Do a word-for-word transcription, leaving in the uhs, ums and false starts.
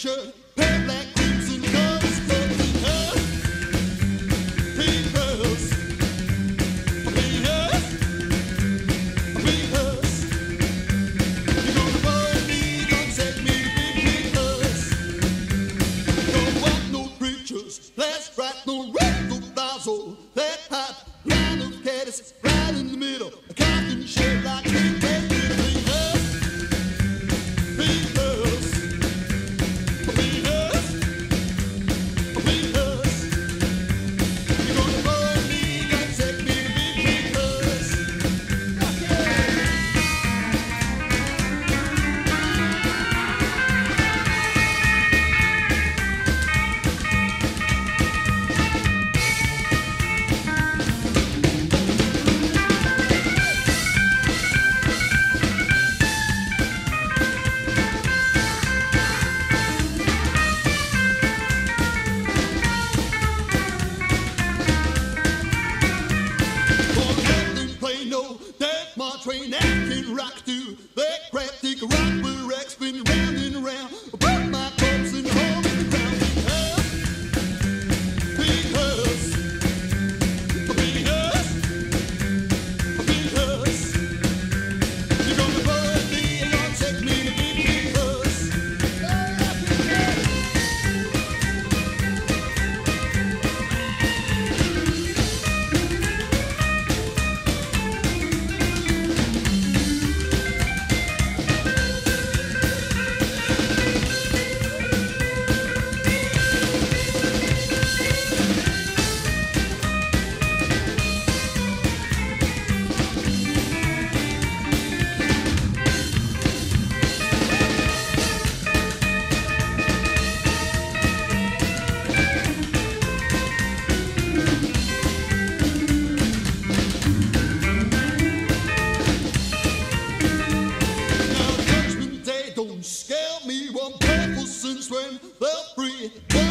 shirt, pale black crimson colors, Pink Hearse, Pink Hearse, Pink Hearse, Pink Hearse. You're gonna burn me, gonna set me to be Pink Hearse. Don't want no preachers, last right, no red, no basil, that hot line of caddies right in the middle, a cotton shirt like Pink Hearse. My train acting rock too. That crap take a rock with wreck spinning round and around. Put my corpse in the hole in the ground. Pink Hearse, Pink Hearse, Pink Hearse. You're gonna burn me and you're gonna take me to be Pink Hearse. Scare me one purple since when they're free.